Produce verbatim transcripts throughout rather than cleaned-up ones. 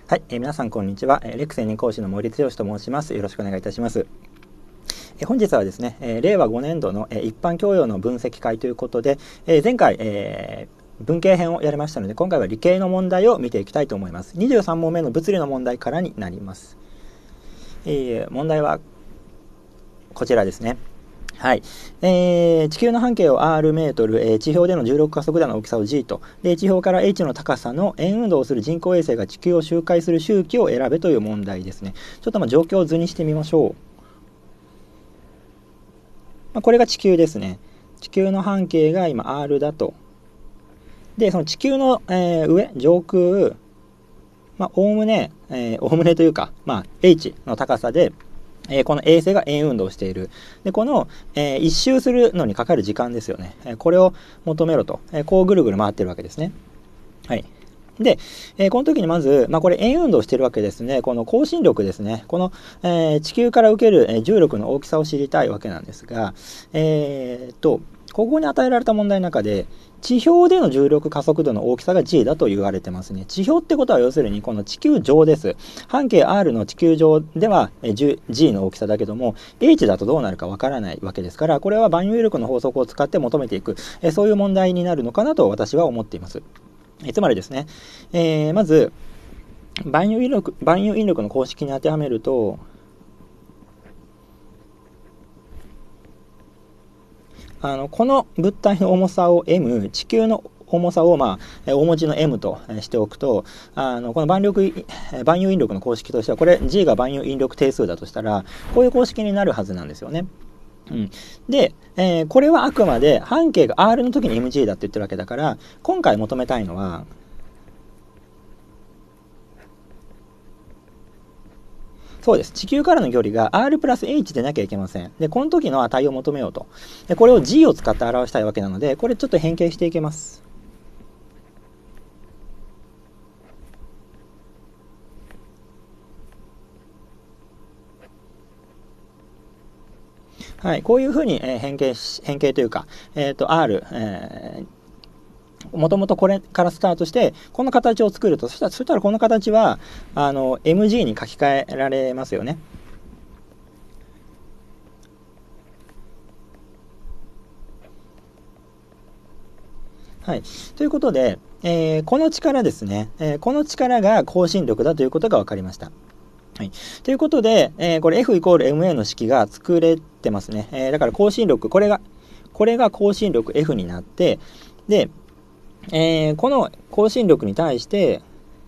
はい、えー、皆さんこんにちは。えー、レック専任講師の森剛と申します。よろしくお願いいたします。えー、本日はですね、えー、令和ごねん度の、えー、一般教養の分析会ということで、えー、前回、えー、文系編をやりましたので、今回は理系の問題を見ていきたいと思います。にじゅうさん問目の物理の問題からになります。えー、問題はこちらですね。はい、えー、地球の半径を R メートル、えー、地表での重力加速度の大きさを G と、で地表から H の高さの円運動をする人工衛星が地球を周回する周期を選べという問題ですね。ちょっとまあ状況を図にしてみましょう。まあ、これが地球ですね。地球の半径が今 R だと。で、その地球の、えー、上、上空、まあ、おおむね、えー、おおむねというか、まあ、H の高さで、えー、この衛星が円運動をしている。で、この、えー、一周するのにかかる時間ですよね。えー、これを求めろと、えー。こうぐるぐる回ってるわけですね。はい。で、えー、この時にまず、まあ、これ円運動してるわけですね。この向心力ですね。この、えー、地球から受ける、えー、重力の大きさを知りたいわけなんですが、えー、っと、ここに与えられた問題の中で、地表での重力加速度の大きさが G だと言われてますね。地表ってことは要するにこの地球上です。半径 R の地球上では G の大きさだけども、H だとどうなるかわからないわけですから、これは万有引力の法則を使って求めていく、そういう問題になるのかなと私は思っています。つまりですね、えー、まず万有引力、万有引力の公式に当てはめると、あのこの物体の重さを M、地球の重さを、まあ、大文字の M としておくと、あのこの万力万有引力の公式としては、これ G が万有引力定数だとしたら、こういう公式になるはずなんですよね。うん、で、えー、これはあくまで半径が R の時に エムジー だって言ってるわけだから、今回求めたいのは、そうです。地球からの距離が R プラス H でなきゃいけません。で、この時の値を求めようと。で、これを G を使って表したいわけなので、これちょっと変形していけます。はい、こういうふうに、えー、変形し、変形というか、えっと、R、えー、もともとこれからスタートして、この形を作ると、そしたら、そしたらこの形は、あの、エムジー に書き換えられますよね。はい。ということで、えー、この力ですね、えー、この力が向心力だということが分かりました。はい。ということで、えー、これ F イコール エムエー の式が作れてますね。えー、だから向心力、これが、これが向心力 F になって、で、えー、この向心力に対して、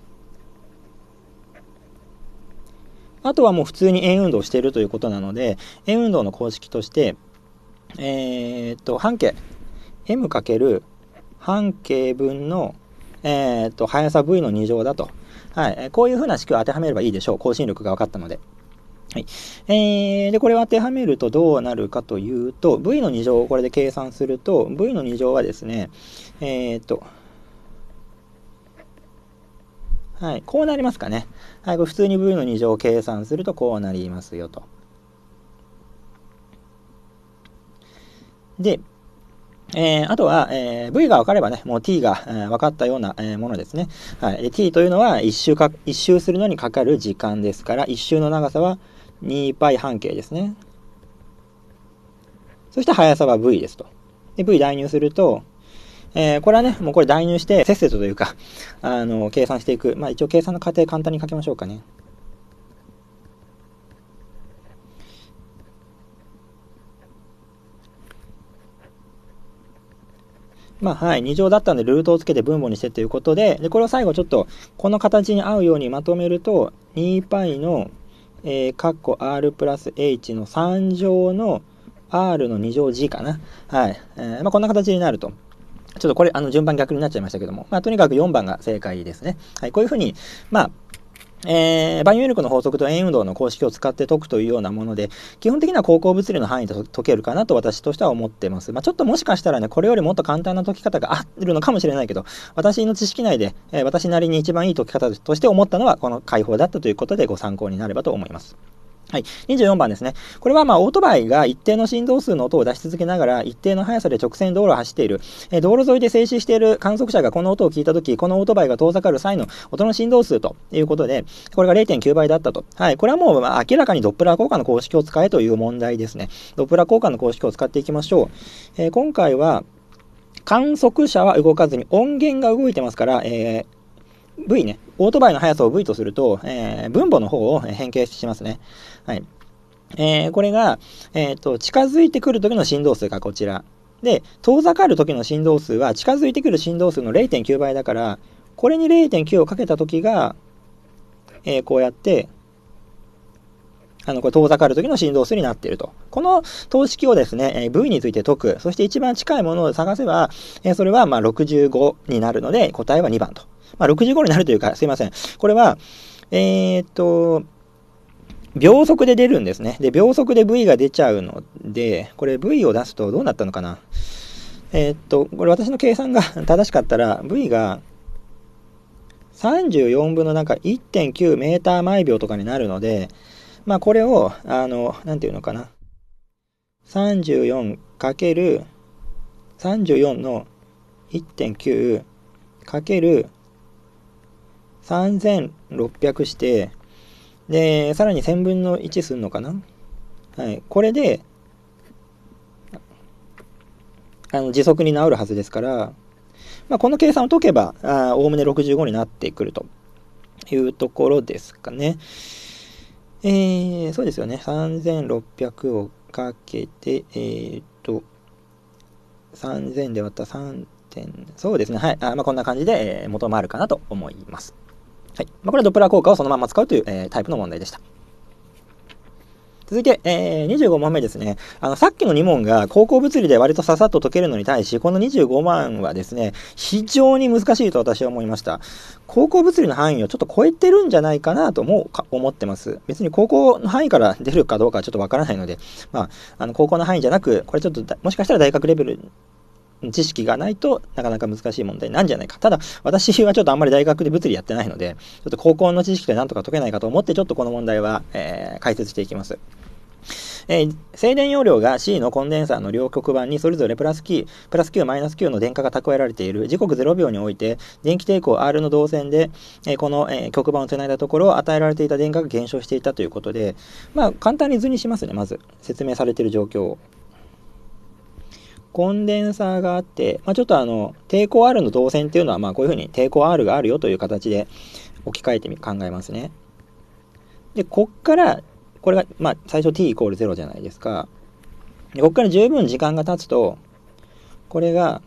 あとはもう普通に円運動しているということなので、円運動の公式として、えー、っと、半径 M かける半径分の、えー、っと速さ V のに乗だと、はい、こういうふうな式を当てはめればいいでしょう。向心力が分かったので。はい。えー、で、これを当てはめるとどうなるかというと、V のに乗をこれで計算すると、V のに乗はですね、えー、っと、はい、こうなりますかね。はい、これ普通に V のに乗を計算するとこうなりますよと。で、えー、あとは、えー、V が分かればね、もう T が、えー、分かったような、えー、ものですね。はい、T というのは一周か、一周するのにかかる時間ですから、一周の長さは にパイ 半径ですね。そして速さは V ですと。で、V 代入すると、えー、これはね、もうこれ代入して、せっせとというか、あの、計算していく。まあ一応計算の過程簡単に書きましょうかね。まあはい、に乗だったんでルートをつけて分母にしてということで、で、これを最後ちょっと、この形に合うようにまとめると、にパイの、えー、括弧 R プラス H のさん乗の R のに乗 G かな。はい。えー、まあこんな形になると。ちょっとこれ、あの、順番逆になっちゃいましたけども、まあとにかくよんばんが正解ですね。はい。こういうふうに、まあ、えー、万有引力の法則と円運動の公式を使って解くというようなもので、基本的には高校物理の範囲で解けるかなと私としては思っています。まあ、ちょっともしかしたらね、これよりもっと簡単な解き方があるのかもしれないけど、私の知識内で、えー、私なりに一番いい解き方として思ったのはこの解法だったということでご参考になればと思います。 はい。にじゅうよんばんですね。これはまあオートバイが一定の振動数の音を出し続けながら一定の速さで直線道路を走っている。えー、道路沿いで静止している観測者がこの音を聞いたとき、このオートバイが遠ざかる際の音の振動数ということで、これが れいてんきゅうばいだったと。はい。これはもうまあ明らかにドップラー効果の公式を使えという問題ですね。ドップラー効果の公式を使っていきましょう。えー、今回は観測者は動かずに音源が動いてますから、えー、V ね。オートバイの速さを V とすると、えー、分母の方を変形しますね。はい。えー、これが、えっと、近づいてくる時の振動数がこちら。で、遠ざかる時の振動数は近づいてくる振動数の れいてんきゅうばいだから、これに れいてんきゅう をかけた時が、えー、こうやって、あの、これ遠ざかる時の振動数になっていると。この等式をですね、えー、V について解く。そして一番近いものを探せば、えー、それはまあろくじゅうごになるので、答えはにばんと。まあろくじゅうごになるというか、すいません。これは、えー、っと、秒速で出るんですね。で、秒速で V が出ちゃうので、これ V を出すとどうなったのかな。えー、っと、これ私の計算が正しかったら、V がさんじゅうよんぶんのなんか いってんきゅうメーター毎秒とかになるので、まあこれを、あの、なんていうのかな。さんじゅうよんかけるさんじゅうよんの いってんきゅう かけるさんぜんろっぴゃくして、で、さらにせんぶんのいちすんのかな。はい。これで、あの、時速に治るはずですから、まあ、この計算を解けば、おおむねろくじゅうごになってくるというところですかね。えー、そうですよね。さんぜんろっぴゃくをかけて、えー、っと、さんぜんで割ったさんてん、そうですね。はい。あまあ、こんな感じで、えー、元もあるかなと思います。はい。まあ、これはドップラー効果をそのまま使うという、えー、タイプの問題でした。続いて、えー、にじゅうごもんめですね。あの、さっきのに問が高校物理で割とささっと解けるのに対し、このにじゅうごばんはですね、非常に難しいと私は思いました。高校物理の範囲をちょっと超えてるんじゃないかなとも思ってます。別に高校の範囲から出るかどうかはちょっとわからないので、まあ、あの、高校の範囲じゃなく、これちょっと、もしかしたら大学レベル、知識がないとなかなか難しい問題なんじゃないか。ただ、私はちょっとあんまり大学で物理やってないので、ちょっと高校の知識でなんとか解けないかと思って、ちょっとこの問題は、えー、解説していきます。えー、静電容量が C のコンデンサーの両極板にそれぞれプラス Q、プラス Q、マイナス Q の電荷が蓄えられている時刻ゼロびょうにおいて、電気抵抗 R の導線で、えー、この、えー、極板をつないだところ、与えられていた電荷が減少していたということで、まあ、簡単に図にしますね、まず。説明されている状況を。コンデンサーがあって、まあ、ちょっとあの、抵抗 R の導線っていうのは、まあ、こういうふうに抵抗 R があるよという形で置き換えてみ考えますね。で、こっから、これが、まあ、最初 t イコールゼロじゃないですか。で、ここから十分時間が経つと、これが、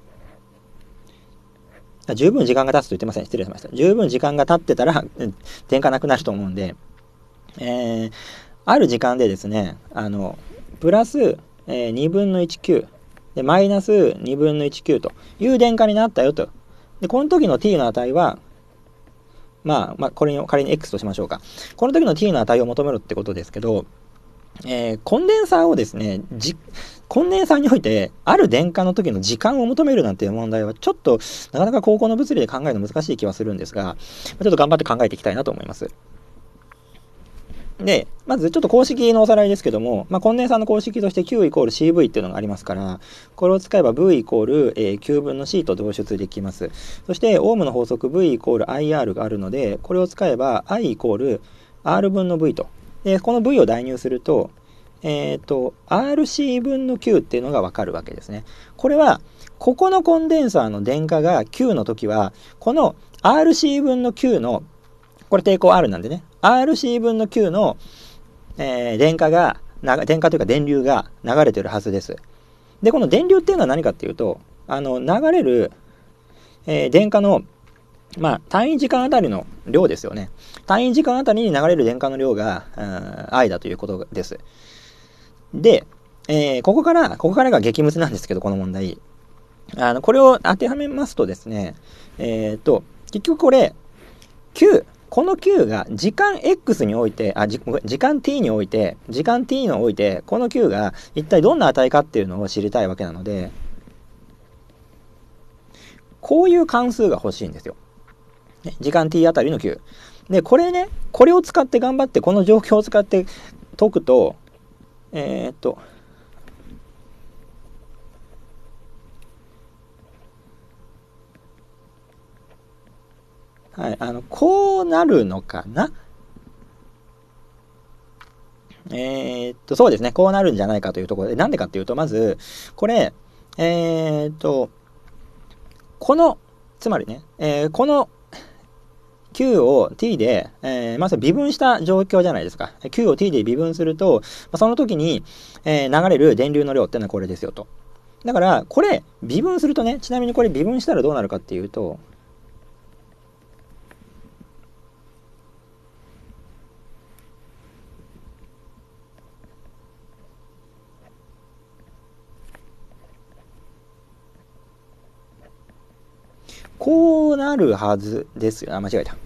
十分時間が経つと言ってません。失礼しました。十分時間が経ってたら、電荷なくなると思うんで、えー、ある時間でですね、あの、プラス、えー、にぶんのいち Q、で、マイナスにぶんのいち Q という電荷になったよと。で、この時の t の値は、まあ、まあ、これを仮に X としましょうか。この時の t の値を求めろってことですけど、えー、コンデンサーをですね、じ、コンデンサーにおいて、ある電荷の時の時間を求めるなんていう問題は、ちょっと、なかなか高校の物理で考えるの難しい気はするんですが、ちょっと頑張って考えていきたいなと思います。で、まずちょっと公式のおさらいですけども、まあ、コンデンサーの公式として Q イコール シーブイ っていうのがありますから、これを使えば V イコール、えー、Q 分の C と導出できます。そして、オームの法則 V イコール アイアール があるので、これを使えば I イコール R 分の V と。で、この V を代入すると、えっと、アールシー 分の Q っていうのがわかるわけですね。これは、ここのコンデンサーの電荷が Q の時は、この アールシー 分の Q の、これ抵抗 R なんでね、アールシー 分の Q の、えー、電荷が、電荷というか電流が流れてるはずです。で、この電流っていうのは何かっていうと、あの、流れる、えー、電荷の、まあ、単位時間あたりの量ですよね。単位時間あたりに流れる電荷の量が、I だということです。で、えー、ここから、ここからが激ムズなんですけど、この問題。あの、これを当てはめますとですね、えっと、結局これ、Q、この Q が時間 X において、あ、時間 T において、時間 T において、この Q が一体どんな値かっていうのを知りたいわけなので、こういう関数が欲しいんですよ。時間 T あたりの Q。で、これね、これを使って頑張って、この状況を使って解くと、えー、っと、はい、あの、こうなるのかな。えー、っと、そうですね。こうなるんじゃないかというところで、なんでかっていうと、まず、これ、えー、っと、この、つまりね、えー、この Q を T で、えー、まず微分した状況じゃないですか。Q を T で微分すると、その時に、えー、流れる電流の量ってのはこれですよと。だから、これ、微分するとね、ちなみにこれ微分したらどうなるかっていうと、こうなるはずですよ。あ、間違えた。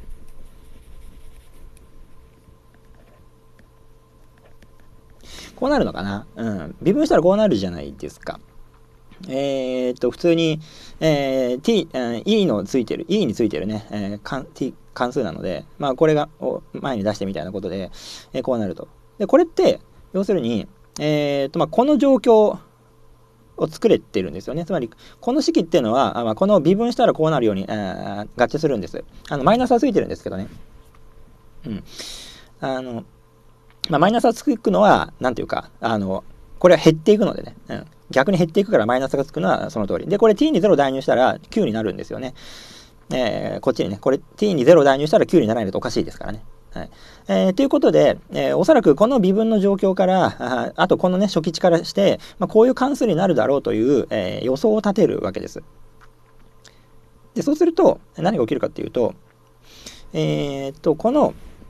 こうなるのかな。うん。微分したらこうなるじゃないですか。えー、っと、普通に、えー、t、えー、e のついてる、e についてるね、えー、関 t 関数なので、まあ、これがを前に出してみたいなことで、えー、こうなると。で、これって、要するに、えー、っと、まあ、この状況を作れてるんですよね。つまり、この式っていうのは、あまあ、この微分したらこうなるように、えー、合致するんです。あの、マイナスはついてるんですけどね。うん。あの、まあ、マイナスがつくのは、なんていうか、あの、これは減っていくのでね。うん。逆に減っていくからマイナスがつくのはその通り。で、これ t にゼロ代入したらきゅうになるんですよね。えー、こっちにね、これ t にゼロ代入したらきゅうにならないとおかしいですからね。はい。えー、ということで、えー、おそらくこの微分の状況から、あ, あとこのね、初期値からして、まあ、こういう関数になるだろうという、えー、予想を立てるわけです。で、そうすると、何が起きるかっていうと、えー、っと、この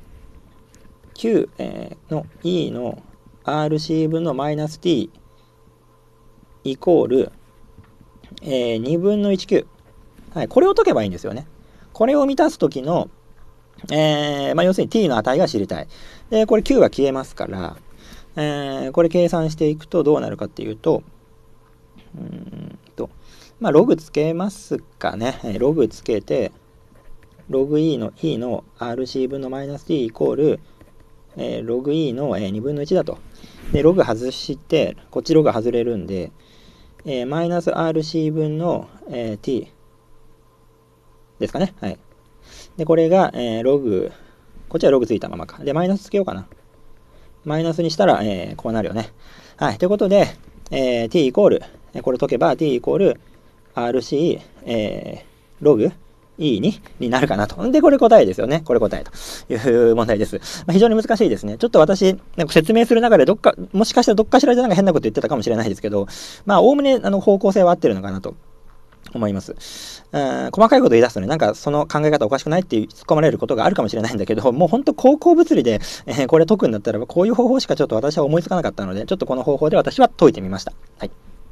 Q の E の アールシー 分のマイナス t イコール、えー、にぶんのいち Q。はい、これを解けばいいんですよね。これを満たすときの、えー、まあ、要するに t の値が知りたい。で、これ Q は消えますから、えー、これ計算していくとどうなるかっていうと、うーんと、まあ、ログつけますかね。ログつけて、ログ E の E の アールシー 分のマイナス t イコール、えー、ログ E の、えー、にぶんのいちだと。で、ログ外して、こっちログ外れるんで、えー、マイナス アールシー 分の、えー、t ですかね。はい。で、これが、えー、ログ、こっちはログついたままか。で、マイナスつけようかな。マイナスにしたら、えー、こうなるよね。はい。ということで、えー、t イコール、これ解けば t イコール アールシー、えー、ログ E にになるかなと。で、これ答えですよね。これ答えという問題です。まあ、非常に難しいですね。ちょっと私、なんか説明する中でどっか、もしかしたらどっかしらでなんか変なこと言ってたかもしれないですけど、まあ、おおむね、あの、方向性は合ってるのかなと思います。うん、細かいこと言い出すとね、なんかその考え方おかしくないって突っ込まれることがあるかもしれないんだけど、もうほんと高校物理で、えー、これ解くんだったら、こういう方法しかちょっと私は思いつかなかったので、ちょっとこの方法で私は解いてみました。はい。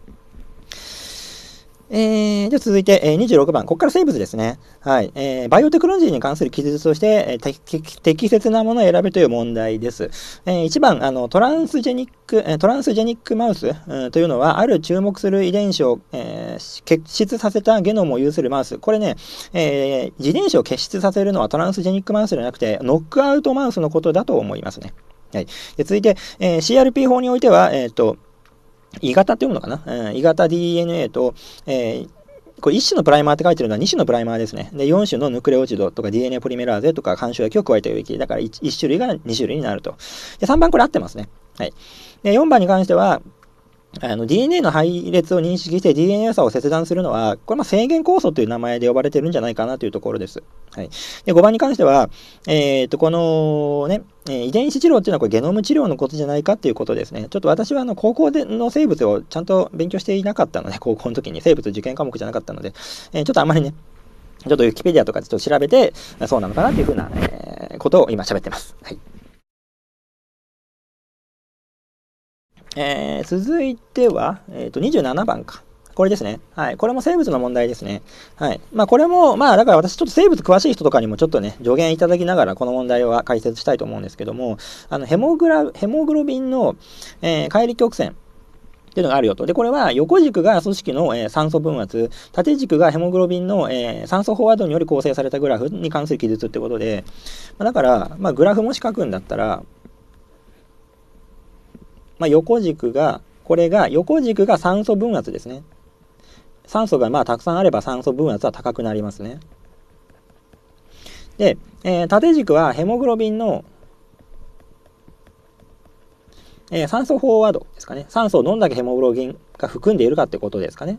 えー、じゃあ続いて、えー、にじゅうろくばん。ここから生物ですね。はい。えー、バイオテクノロジーに関する記述として、えー、適切なものを選べという問題です。えー、いちばん、あの、トランスジェニック、えー、トランスジェニックマウス、うん、というのは、ある注目する遺伝子を、えー、結出させたゲノムを有するマウス。これね、えー、遺伝子を結出させるのはトランスジェニックマウスじゃなくて、ノックアウトマウスのことだと思いますね。はい。で続いて、えー、シーアールピー 法においては、えっ、ー、と、E 型って読むのかな、うん、E 型 ディーエヌエー と、えー、これいち種のプライマーって書いてるのはに種のプライマーですね。で、よん種のヌクレオチドとか ディーエヌエー ポリメラーゼとか干渉液を加えた領域。だから 1, いち種類がに種類になると。で、さんばんこれ合ってますね。はい。で、よんばんに関しては、あの ディーエヌエー の配列を認識して ディーエヌエー 差を切断するのは、これま制限酵素という名前で呼ばれてるんじゃないかなというところです。はい。で、ごばんに関しては、えっと、このね、遺伝子治療っていうのはこれゲノム治療のことじゃないかっていうことですね。ちょっと私はあの高校での生物をちゃんと勉強していなかったので、高校の時に生物受験科目じゃなかったので、えー、ちょっとあんまりね、ちょっとウィキペディアとかちょっと調べて、そうなのかなっていうふうな、えー、ことを今喋ってます。はい。えー、続いては、えっと、にじゅうななばんか。これですね。はい。これも生物の問題ですね。はい。まあ、これも、まあ、だから私ちょっと生物詳しい人とかにもちょっとね、助言いただきながらこの問題は解説したいと思うんですけども、あの、ヘモグラ、ヘモグロビンの、えー、乖離曲線っていうのがあるよと。で、これは横軸が組織の、えー、酸素分圧、縦軸がヘモグロビンの、えー、酸素飽和度により構成されたグラフに関する記述ってことで、まあ、だから、まあ、グラフもし書くんだったら、 まあ、横軸が、これが、横軸が酸素分圧ですね。酸素がまあたくさんあれば酸素分圧は高くなりますね。で、えー、縦軸はヘモグロビンの、えー、酸素飽和度ですかね。酸素をどんだけヘモグロビンが含んでいるかってことですかね。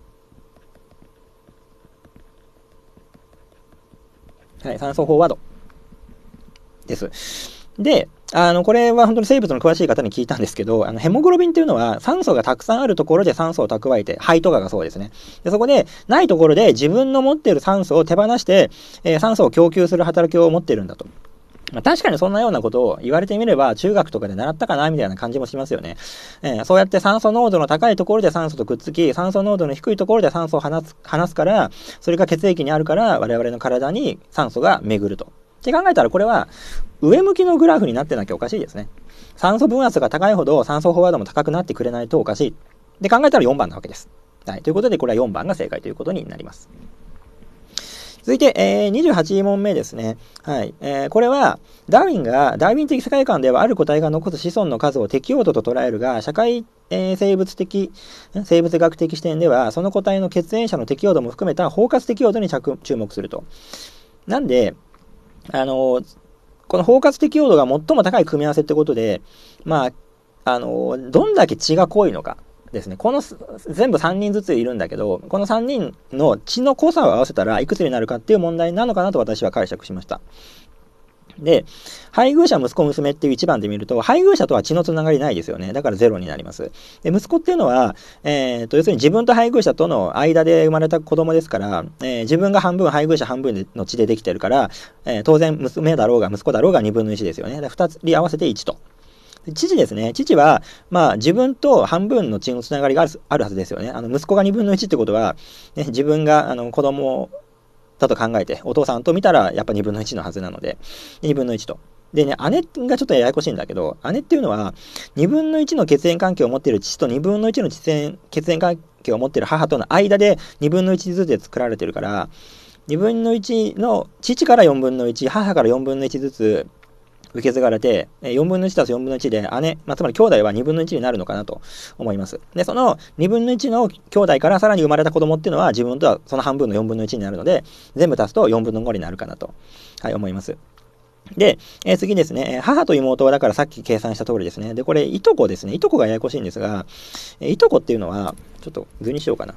はい、酸素飽和度です。で、あの、これは本当に生物の詳しい方に聞いたんですけど、あの、ヘモグロビンっていうのは酸素がたくさんあるところで酸素を蓄えて、肺とかがそうですね。で、そこで、ないところで自分の持っている酸素を手放して、えー、酸素を供給する働きを持っているんだと。まあ、確かにそんなようなことを言われてみれば、中学とかで習ったかなみたいな感じもしますよね。えー、そうやって酸素濃度の高いところで酸素とくっつき、酸素濃度の低いところで酸素を放つ、放すから、それが血液にあるから、我々の体に酸素が巡ると。って考えたらこれは上向きのグラフになってなきゃおかしいですね。酸素分圧が高いほど酸素飽和度も高くなってくれないとおかしい。で考えたらよんばんなわけです。はい。ということでこれはよんばんが正解ということになります。続いて、えー、にじゅうはち問目ですね。はい。えー、これはダーウィンがダーウィン的世界観ではある個体が残す子孫の数を適応度と捉えるが、社会えー、生物的、生物学的視点ではその個体の血縁者の適応度も含めた包括適応度に注目すると。なんで、あの、この包括適応度が最も高い組み合わせってことで、まあ、あの、どんだけ血が濃いのかですね。この全部さんにんずついるんだけど、このさんにんの血の濃さを合わせたらいくつになるかっていう問題なのかなと私は解釈しました。で、配偶者、息子、娘っていう一番で見ると、配偶者とは血のつながりないですよね。だからゼロになります。で、息子っていうのは、えー、と、要するに自分と配偶者との間で生まれた子供ですから、えー、自分が半分、配偶者半分の血でできてるから、えー、当然、娘だろうが息子だろうがにぶんのいちですよね。ふたつ合わせていちと。父ですね。父は、まあ、自分と半分の血のつながりがある、あるはずですよね。あの、息子がにぶんのいちってことは、ね、自分が、あの、子供だと考えて、お父さんと見たらやっぱにぶんのいちのはずなので、にぶんのいちと。でね、姉がちょっとややこしいんだけど、姉っていうのは、にぶんのいちの血縁関係を持っている父とにぶんのいちの血縁、血縁関係を持っている母との間でにぶんのいちずつで作られてるから、にぶんのいちの、父からよんぶんのいち、母からよんぶんのいちずつ受け継がれて、よんぶんのいちたすよんぶんのいちで姉、まあ、つまり兄弟はにぶんのいちになるのかなと思います。で、そのにぶんのいちの兄弟からさらに生まれた子供っていうのは自分とはその半分のよんぶんのいちになるので、全部足すとよんぶんのごになるかなと、はい、思います。で、えー、次ですね、母と妹はだからさっき計算した通りですね。で、これ、いとこですね。いとこがややこしいんですが、えー、いとこっていうのは、ちょっと図にしようかな。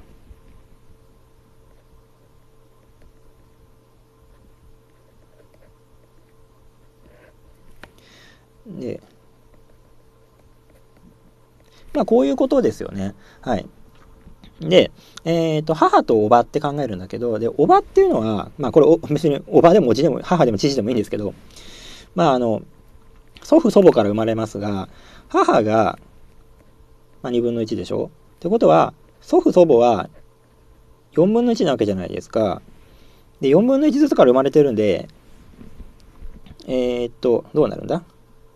で、まあ、こういうことですよね。はい。で、えっと、母とおばって考えるんだけど、で、おばっていうのは、まあ、これ、別におばでもおじでも、母でも父でもいいんですけど、まあ、あの、祖父祖母から生まれますが、母が、まあ、にぶんのいちでしょってことは、祖父祖母はよんぶんのいちなわけじゃないですか。で、よんぶんのいちずつから生まれてるんで、えー、っと、どうなるんだ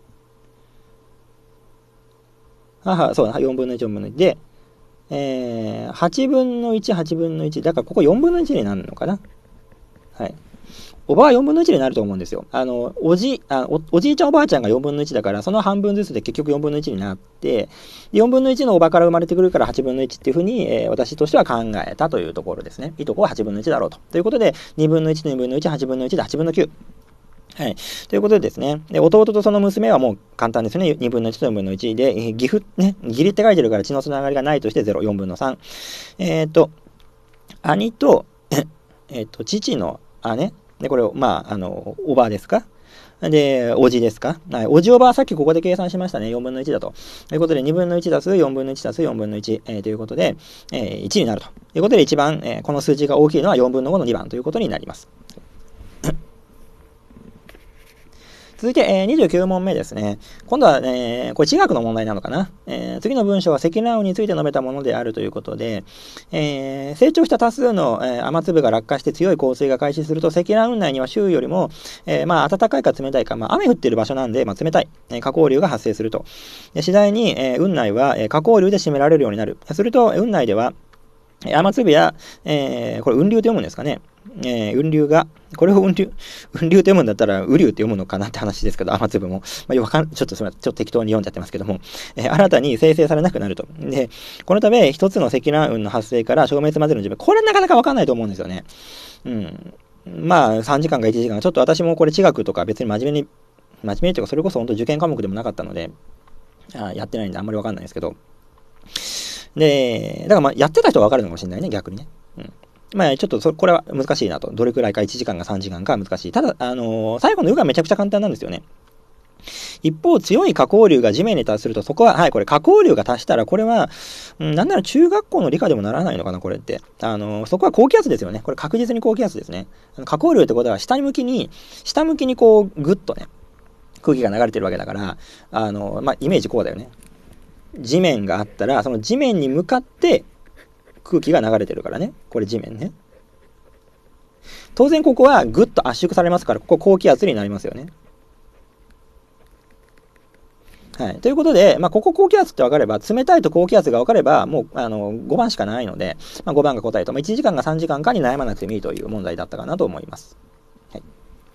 母、そうだ、よんぶんのいち、よんぶんのいち。で、えー、はちぶんのいち、はちぶんのいち。だからここよんぶんのいちになるのかな。はい。おばはよんぶんのいちになると思うんですよ。あの、おじ、あお、おじいちゃんおばあちゃんがよんぶんのいちだから、その半分ずつで結局よんぶんのいちになって、よんぶんのいちのおばから生まれてくるからはちぶんのいちっていうふうに、えー、私としては考えたというところですね。いとこははちぶんのいちだろうと。ということで、にぶんのいちとにぶんのいち、はちぶんのいちではちぶんのきゅう。はい。ということでですね。で、弟とその娘はもう簡単ですね。にぶんのいちとよんぶんのいちで、えー、義父、ね、義理って書いてるから血のつながりがないとしてゼロ、よんぶんのさん。えっ、ー、と、兄と、えっ、ー、と、父の姉。で、これを、まあ、あの、おばですかで、おじですかはい。おじおばはさっきここで計算しましたね。よんぶんのいちだと。ということで、にぶんのいち足すよんぶんのいち足すよんぶんのいち、えー、ということで、えー、いちになるということで、一番、えー、この数字が大きいのはよんぶんのごのにばんということになります。続いて、えー、にじゅうきゅう問目ですね。今度は、えー、これ地学の問題なのかな、えー、次の文章は積乱雲について述べたものであるということで、えー、成長した多数の、えー、雨粒が落下して強い降水が開始すると、積乱雲内には周囲よりも、えー、まあ、暖かいか冷たいか、まあ、雨降っている場所なんで、まあ、冷たい、えー、下降流が発生すると。で次第に、えー、雲内は、えー、下降流で占められるようになる。すると、雲内では、 雨粒や、えー、これ雲流と読むんですかね。えー、雲流が、これを雲流、雲流と読むんだったら、雨流って読むのかなって話ですけど、雨粒も。まあ、よくわかん、ちょっとすみません。ちょっと適当に読んじゃってますけども、えー、新たに生成されなくなると。で、このため、一つの積乱雲の発生から消滅までの時間、これなかなかわかんないと思うんですよね。うん。まあ、さんじかんかいちじかん、ちょっと私もこれ地学とか別に真面目に、真面目にというか、それこそ本当受験科目でもなかったので、あやってないんであんまりわかんないですけど、で、だからまあ、やってた人はわかるのかもしれないね、逆にね。うん。まあ、ちょっとそ、これは難しいなと。どれくらいかいちじかんかさんじかんか難しい。ただ、あのー最後の「う」がめちゃくちゃ簡単なんですよね。一方、強い下降流が地面に達すると、そこは、はい、これ下降流が達したら、これは、うん、なんなら中学校の理科でもならないのかな、これって。あのーそこは高気圧ですよね。これ確実に高気圧ですね。あの下降流ってことは、下向きに、下向きにこう、ぐっとね、空気が流れてるわけだから、あのーまあ、イメージこうだよね。地面があったら、その地面に向かって空気が流れてるからね。これ地面ね。当然ここはぐっと圧縮されますから、ここ高気圧になりますよね。はい。ということで、まあ、ここ高気圧って分かれば、冷たいと高気圧が分かれば、もう、あの、ごばんしかないので、まあ、ごばんが答えと、まあ、いちじかんかさんじかんかに悩まなくてもいいという問題だったかなと思います。はい。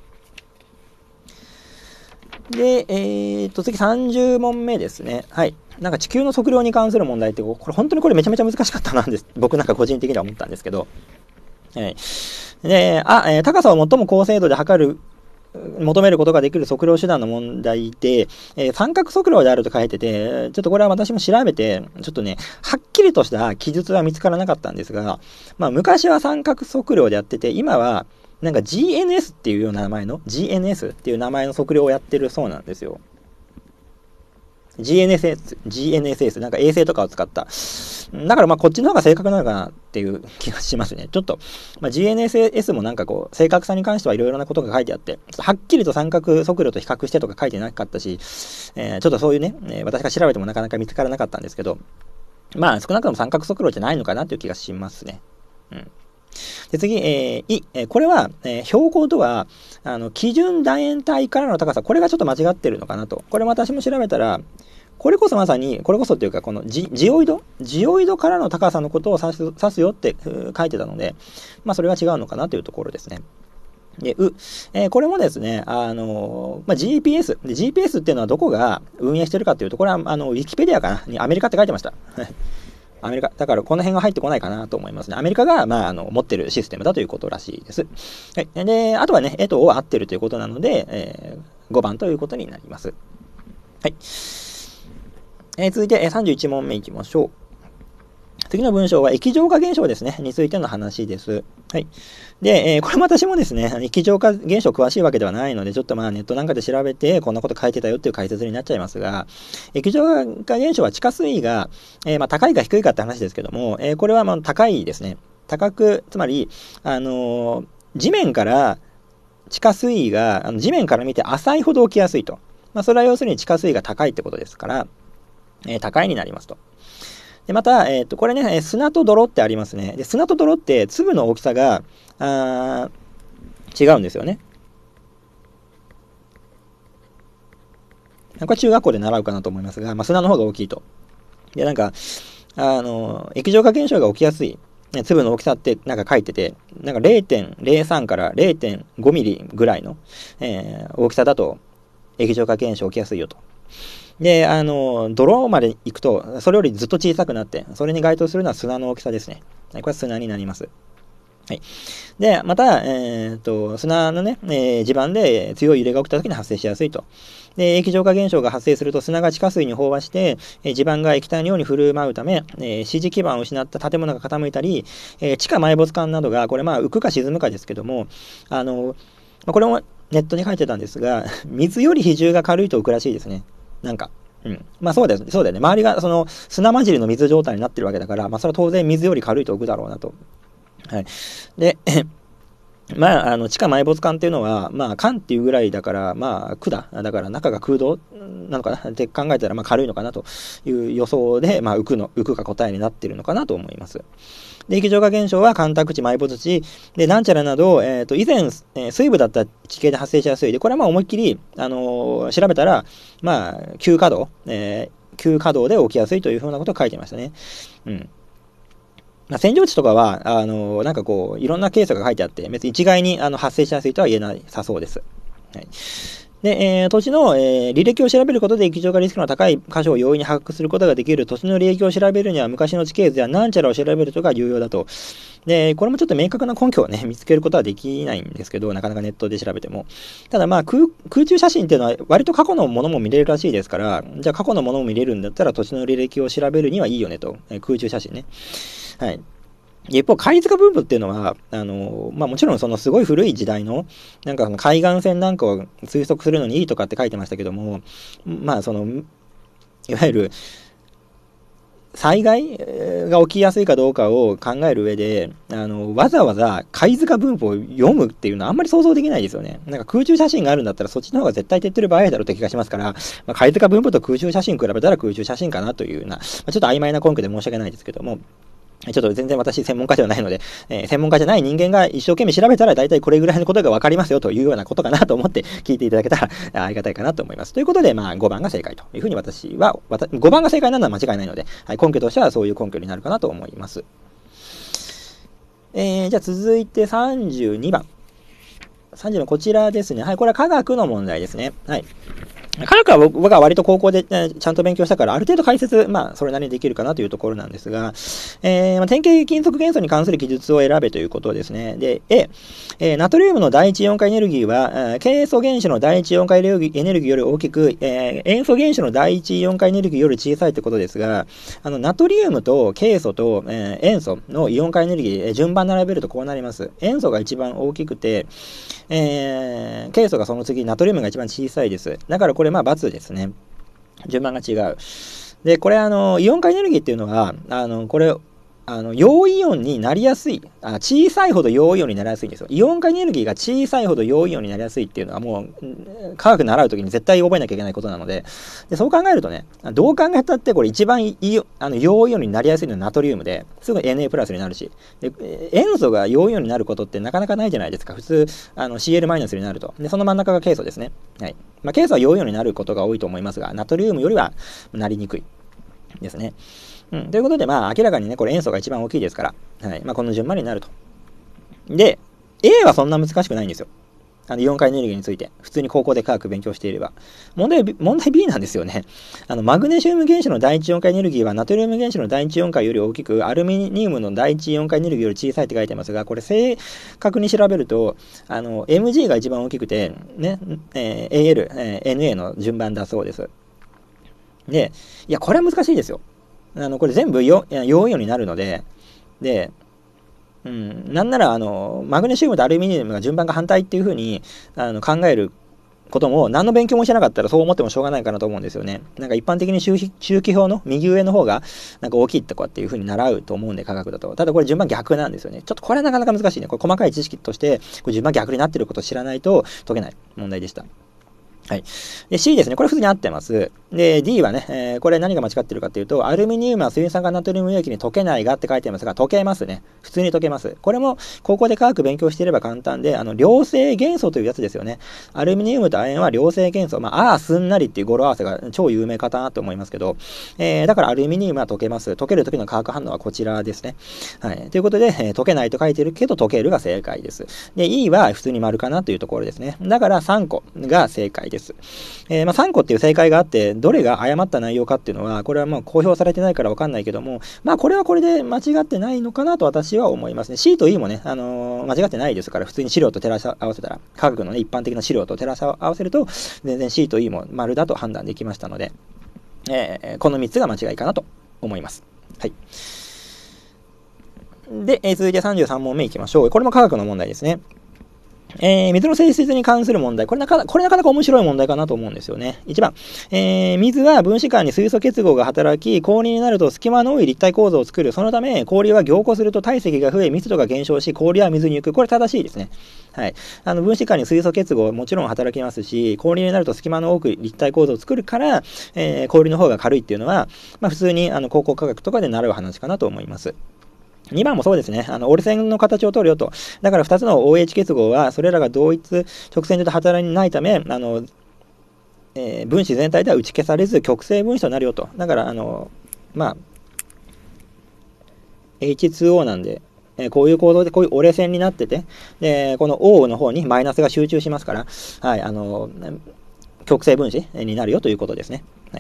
で、えー、っと、次さんじゅう問目ですね。はい。なんか地球の測量に関する問題って、これ本当にこれめちゃめちゃ難しかったなんです。僕なんか個人的には思ったんですけど。はい。で、あ、えー高さを最も高精度で測る、求めることができる測量手段の問題で、えー三角測量であると書いてて、ちょっとこれは私も調べて、ちょっとね、はっきりとした記述は見つからなかったんですが、まあ昔は三角測量でやってて、今はなんか ジーエヌエス っていうような名前の、ジーエヌエス っていう名前の測量をやってるそうなんですよ。ジーエヌエス、ジーエヌエスエス、なんか衛星とかを使った。だからまあこっちの方が正確なのかなっていう気がしますね。ちょっと、まあ、ジーエヌエスエス もなんかこう、正確さに関してはいろいろなことが書いてあって、はっきりと三角測量と比較してとか書いてなかったし、えー、ちょっとそういうね、えー、私が調べてもなかなか見つからなかったんですけど、まあ少なくとも三角測量じゃないのかなっていう気がしますね。うん。で次、えー、い、えー、これは、えー、標高とは、あの、基準楕円体からの高さ、これがちょっと間違ってるのかなと。これ私も調べたら、これこそまさに、これこそっていうか、このジジオイドジオイドからの高さのことを指す指すよって書いてたので、まあそれは違うのかなというところですね。で、う、えー、これもですね、あのー、まあ、ジーピーエス。で、ジーピーエス っていうのはどこが運営してるかっていうと、これは、あの、ウィキペディアかなにアメリカって書いてました。アメリカ。だからこの辺が入ってこないかなと思いますね。アメリカが、まあ、あの、持ってるシステムだということらしいです。はい。で、あとはね、えとを合ってるということなので、えー、ごばんということになります。はい。えー、続いて、えー、さんじゅういち問目いきましょう。次の文章は液状化現象ですね。についての話です。はい。で、えー、これも私もですね、液状化現象詳しいわけではないので、ちょっとまあネットなんかで調べて、こんなこと書いてたよっていう解説になっちゃいますが、液状化現象は地下水位が、えー、まあ高いか低いかって話ですけども、えー、これはまあ高いですね。高く、つまり、あのー、地面から地下水位が、あの地面から見て浅いほど起きやすいと。まあそれは要するに地下水位が高いってことですから、えー、高いになりますと。で、また、えっと、これね、砂と泥ってありますね。で、砂と泥って粒の大きさが、あ違うんですよね。これ中学校で習うかなと思いますが、まあ、砂の方が大きいと。で、なんか、あの、液状化現象が起きやすい、ね、粒の大きさってなんか書いてて、なんか れいてんれいさん から れいてんごミリぐらいの、えー、大きさだと液状化現象起きやすいよと。で、あの、泥まで行くと、それよりずっと小さくなって、それに該当するのは砂の大きさですね。これは砂になります。はい。で、また、えー、っと、砂のね、えー、地盤で強い揺れが起きた時に発生しやすいと。で、液状化現象が発生すると砂が地下水に飽和して、えー、地盤が液体のように振る舞うため、えー、支持基盤を失った建物が傾いたり、えー、地下埋没管などが、これまあ浮くか沈むかですけども、あの、これもネットに書いてたんですが、水より比重が軽いと浮くらしいですね。なんか。うん。まあそうだよ、そうだよね。周りがその砂混じりの水状態になってるわけだから、まあそれは当然水より軽いと浮くだろうなと。はい。で、まあ、あの、地下埋没管っていうのは、まあ、管っていうぐらいだから、まあ、管。だから中が空洞なのかなって考えたら、まあ、軽いのかなという予想で、まあ、浮くの、浮くが答えになっているのかなと思います。で、液状化現象は干拓地、埋没地、で、なんちゃらなど、えっと、以前、えー水部だった地形で発生しやすい。で、これはまあ思いっきり、あのー調べたら、まあ、急稼働、えー急稼働で起きやすいというふうなことを書いてましたね。うん。 まあ、扇状地とかは、あの、なんかこう、いろんなケースが書いてあって、別に一概にあの発生しやすいとは言えなさそうです。はい。で、えー土地の、えー履歴を調べることで液状化リスクの高い箇所を容易に把握することができる。土地の履歴を調べるには昔の地形図やなんちゃらを調べることが重要だと。で、これもちょっと明確な根拠をね、見つけることはできないんですけど、なかなかネットで調べても。ただまあ空、空中写真っていうのは割と過去のものも見れるらしいですから、じゃあ過去のものも見れるんだったら土地の履歴を調べるにはいいよねと。えー空中写真ね。はい。一方、貝塚分布っていうのは、あの、まあもちろんそのすごい古い時代の、なんかその海岸線なんかを推測するのにいいとかって書いてましたけども、まあその、いわゆる、災害が起きやすいかどうかを考える上で、あの、わざわざ貝塚分布を読むっていうのはあんまり想像できないですよね。なんか空中写真があるんだったらそっちの方が絶対手っ取り早いだろうって気がしますから、まあ、貝塚分布と空中写真比べたら空中写真かなというような、まあ、ちょっと曖昧な根拠で申し訳ないですけども、ちょっと全然私専門家ではないので、えー、専門家じゃない人間が一生懸命調べたら大体これぐらいのことが分かりますよというようなことかなと思って聞いていただけたらありがたいかなと思います。ということで、まあごばんが正解というふうに私は、ごばんが正解なのは間違いないので、はい、根拠としてはそういう根拠になるかなと思います。えー、じゃあ続いてさんじゅうにばん。さんじゅうのこちらですね。はい、これは科学の問題ですね。はい。科学は僕は割と高校で、ね、ちゃんと勉強したから、ある程度解説、まあ、それなりにできるかなというところなんですが、えー、まあ、典型金属元素に関する記述を選べということですね。で、A、えー、ナトリウムの第一イオン化エネルギーは、えー、ケイ素原子の第一イオン化エネルギーより大きく、えー、塩素原子の第一イオン化エネルギーより小さいということですが、あの、ナトリウムとケイ素と、えー、塩素のイオン化エネルギー、えー、順番並べるとこうなります。塩素が一番大きくて、えー、ケイ素がその次、ナトリウムが一番小さいです。だからこれまあ×ですね。順番が違う。で、これあの、イオン化エネルギーっていうのは、あの、これ、あの、陽イオンになりやすいあ。小さいほど陽イオンになりやすいんですよ。イオン化エネルギーが小さいほど陽イオンになりやすいっていうのはもう、科学習うときに絶対覚えなきゃいけないことなので、でそう考えるとね、どう考えたってこれ一番イあの陽イオンになりやすいのはナトリウムで、すぐ エヌエー プラスになるし、で塩素が陽イオンになることってなかなかないじゃないですか。普通、あの シーエル マイナスになると。で、その真ん中がケイ素ですね。はい。まあ、ケイ素は陽イオンになることが多いと思いますが、ナトリウムよりはなりにくいですね。うん、ということで、まあ、明らかにね、これ塩素が一番大きいですから、はい。まあ、この順番になると。で、A はそんな難しくないんですよ。あの、イオン化エネルギーについて。普通に高校で科学勉強していれば。問題、問題 B なんですよね。あの、マグネシウム原子の第一イオン化エネルギーはナトリウム原子の第一イオン化より大きく、アルミニウムの第一イオン化エネルギーより小さいって書いてますが、これ正確に調べると、あの、エムジー が一番大きくて、ね、えー、エーエル、えー、エヌエー の順番だそうです。で、いや、これは難しいですよ。あの、これ全部陽イオンになるので、で、うん、なんなら、あの、マグネシウムとアルミニウムが順番が反対っていう風に、あの、考えることも、何の勉強もしてなかったらそう思ってもしょうがないかなと思うんですよね。なんか一般的に周期、周期表の右上の方が、なんか大きいとかっていう風に習うと思うんで、科学だと。ただこれ順番逆なんですよね。ちょっとこれはなかなか難しいね。これ細かい知識として、これ順番逆になってることを知らないと解けない問題でした。はい。で、C ですね。これ普通に合ってます。で、D はね、えー、これ何が間違ってるかっていうと、アルミニウムは水酸化ナトリウム溶液に溶けないがって書いてますが、溶けますね。普通に溶けます。これも、高校で科学勉強していれば簡単で、あの、良性元素というやつですよね。アルミニウムと亜鉛は良性元素。まあ、ああ、すんなりっていう語呂合わせが超有名かなと思いますけど、えー、だからアルミニウムは溶けます。溶ける時の化学反応はこちらですね。はい。ということで、えー、溶けないと書いてるけど、溶けるが正解です。で、E は普通に丸かなというところですね。だからさんこが正解です。えー、まあさんこっていう正解があって、どれが誤った内容かっていうのは、これはもう公表されてないからわかんないけども、まあこれはこれで間違ってないのかなと私は思いますね。C と E もね、あのー、間違ってないですから、普通に資料と照らし合わせたら、科学のね、一般的な資料と照らし合わせると、全然 C と E も丸だと判断できましたので、えー、このみっつが間違いかなと思います。はい。で、えー、続いてさんじゅうさん問目いきましょう。これも科学の問題ですね。えー、水の性質に関する問題。これなかなか、これなかなか面白い問題かなと思うんですよね。いちばん、えー、水は分子間に水素結合が働き、氷になると隙間の多い立体構造を作る。そのため、氷は凝固すると体積が増え、密度が減少し、氷は水に浮く。これ正しいですね。はい。あの、分子間に水素結合もちろん働きますし、氷になると隙間の多く立体構造を作るから、えー、氷の方が軽いっていうのは、まあ普通にあの高校科学とかで習う話かなと思います。にばんもそうですね。あの、折れ線の形を取るよと。だからふたつの オーエイチ 結合は、それらが同一直線上で働きないため、あの、えー、分子全体では打ち消されず、極性分子となるよと。だから、あの、まあ、 エイチツーオー なんで、えー、こういう構造でこういう折れ線になってて、で、この O の方にマイナスが集中しますから、はい、あの、極性分子になるよということですね。はい。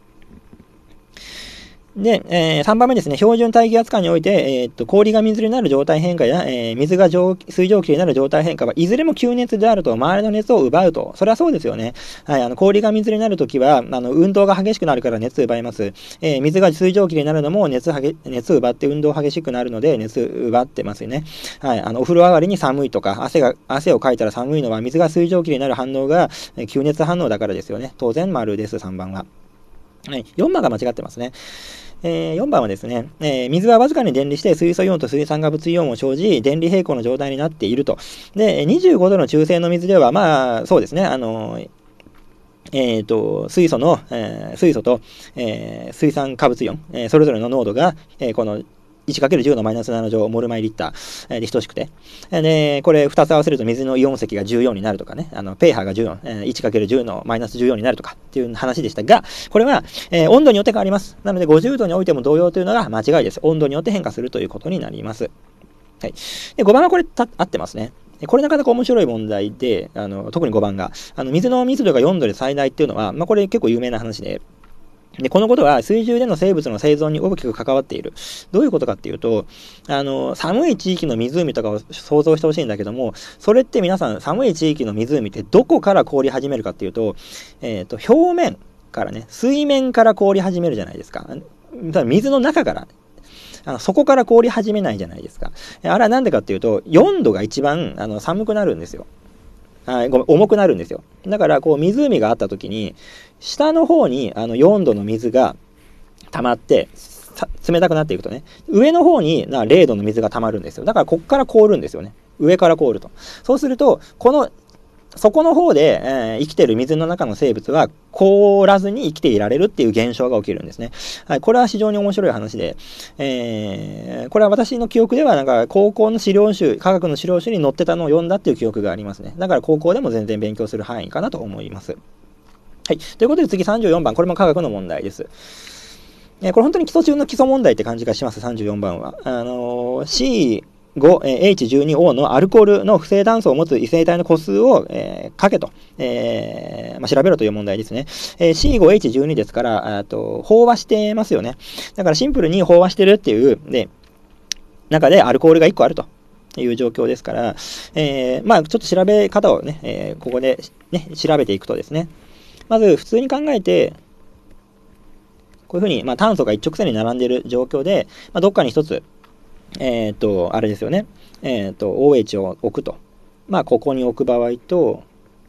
で、えー、さんばんめですね。標準大気圧間において、えー、っと、氷が水になる状態変化や、えー、水が水蒸気になる状態変化はいずれも吸熱であると、周りの熱を奪うと。それはそうですよね。はい、あの、氷が水になるときは、あの、運動が激しくなるから熱を奪います。えー、水が水蒸気になるのも熱はげ、熱を奪って運動激しくなるので、熱奪ってますよね。はい、あの、お風呂上がりに寒いとか、汗が、汗をかいたら寒いのは、水が水蒸気になる反応が、えー、吸熱反応だからですよね。当然、丸です、さんばんは。はい、よんばんが間違ってますね。えー、よんばんはですね、えー、水はわずかに電離して水素イオンと水酸化物イオンを生じ、電離平衡の状態になっていると。で、にじゅうごどの中性の水では、まあ、そうですね、あのー、えっ、ー、と、水素の、えー、水素と、えー、水酸化物イオン、えー、それぞれの濃度が、えー、この いちかけるじゅう のマイナスなな乗モルマイリッターで等しくて。で、これふたつ合わせると水のイオン積がじゅうよんになるとかね、あの、ペーハーがじゅうよん、いちかけるじゅう のマイナスじゅうよんになるとかっていう話でしたが、これは、えー、温度によって変わります。なのでごじゅうどにおいても同様というのが間違いです。温度によって変化するということになります。はい。で、ごばんはこれた合ってますね。これなかなか面白い問題で、あの、特にごばんが、あの、水の密度がよんどで最大っていうのは、まあ、これ結構有名な話で、で、このことは水中での生物の生存に大きく関わっている。どういうことかっていうと、あの、寒い地域の湖とかを想像してほしいんだけども、それって皆さん、寒い地域の湖ってどこから凍り始めるかっていうと、えっと、表面からね、水面から凍り始めるじゃないですか。水の中から。あのそこから凍り始めないじゃないですか。あれはなんでかっていうと、よんどが一番あの寒くなるんですよ。はい、ごめん、重くなるんですよ。だから、こう、湖があった時に、下の方に、あの、よんどの水が溜まって、冷たくなっていくとね、上の方になれいどの水が溜まるんですよ。だから、こっから凍るんですよね。上から凍ると。そうすると、この、そこの方で、えー、生きてる水の中の生物は凍らずに生きていられるっていう現象が起きるんですね。はい、これは非常に面白い話で、えー、これは私の記憶ではなんか高校の資料集、科学の資料集に載ってたのを読んだっていう記憶がありますね。だから高校でも全然勉強する範囲かなと思います。はい。ということで次さんじゅうよんばん、これも科学の問題です。えー、これ本当に基礎中の基礎問題って感じがします、さんじゅうよんばんは。あのー、C、ごエイチじゅうにオー のアルコールの不正炭素を持つ異性体の個数を、えー、かけと、えーまあ、調べろという問題ですね。えー、シーごエイチじゅうに ですから、あと飽和してますよね。だからシンプルに飽和してるっていう、で、中でアルコールがいっこあるという状況ですから、えー、まあちょっと調べ方をね、えー、ここで、ね、調べていくとですね、まず普通に考えて、こういうふうに、まあ、炭素が一直線に並んでいる状況で、まあ、どっかに一つ、えっと、あれですよね。えっと、オーエイチ を置くと。まあ、ここに置く場合と、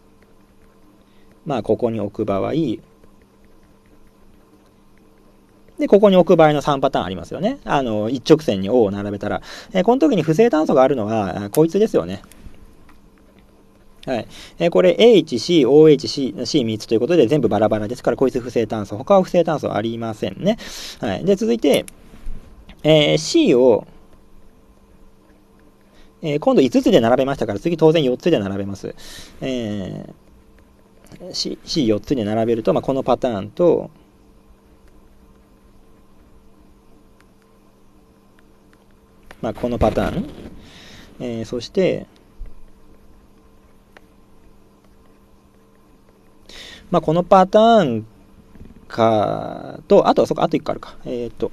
まあ、ここに置く場合、で、ここに置く場合のさんパターンありますよね。あの、一直線に O を並べたら。えー、この時に不正炭素があるのは、こいつですよね。はい。えー、これ H、C、オーエイチ、C、C みっつということで全部バラバラですから、こいつ不正炭素。他は不正炭素ありませんね。はい。で、続いて、えー、C を、えー、今度いつつで並べましたから、次当然よっつで並べます。えー、C、C よっつで並べると、まあ、このパターンと、まあ、このパターン、えー、そして、まあ、このパターンかと、あとはそこ、あといっこあるか。えっと、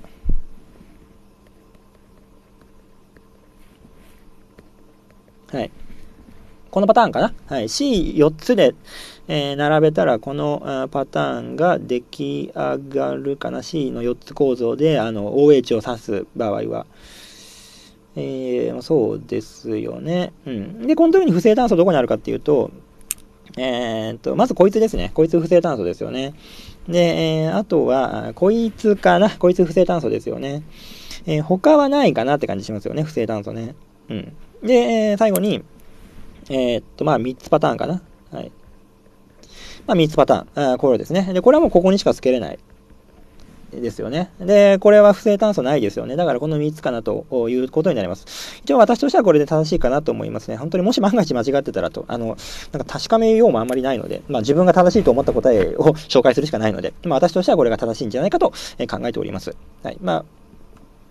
はい。このパターンかな。はい。シーよっつで、えー、並べたら、このパターンが出来上がるかな。C のよっつ構造で、あの、オーエイチ を指す場合は。えー、そうですよね。うん。で、この時に不正炭素どこにあるかっていうと、えー、っと、まずこいつですね。こいつ不正炭素ですよね。で、えー、あとは、こいつかな。こいつ不正炭素ですよね。えー、他はないかなって感じしますよね。不正炭素ね。うん。で、えー、最後に、えー、っと、まあ、みっつパターンかな。はい。まあ、みっつパターン。あこれですね。で、これはもうここにしかつけれない。ですよね。で、これは不正炭素ないですよね。だからこのみっつかなということになります。一応私としてはこれで正しいかなと思いますね。本当にもし万が一間違ってたらと、あの、なんか確かめようもあんまりないので、まあ自分が正しいと思った答えを紹介するしかないので、まあ私としてはこれが正しいんじゃないかと考えております。はい。まあ、